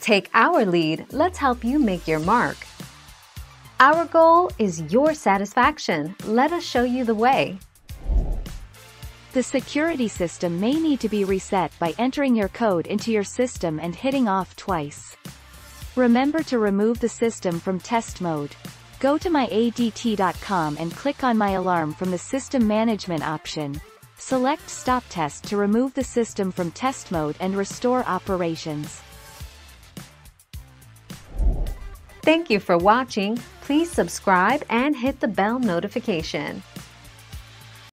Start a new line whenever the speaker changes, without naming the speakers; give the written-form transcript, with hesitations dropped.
Take our lead, let's help you make your mark. Our goal is your satisfaction. Let us show you the way.
The security system may need to be reset by entering your code into your system and hitting off twice. Remember to remove the system from test mode. Go to my ADT.com and click on My Alarm from the System Management option. Select Stop Test to remove the system from test mode and restore operations.
Thank you for watching. Please subscribe and hit the bell notification.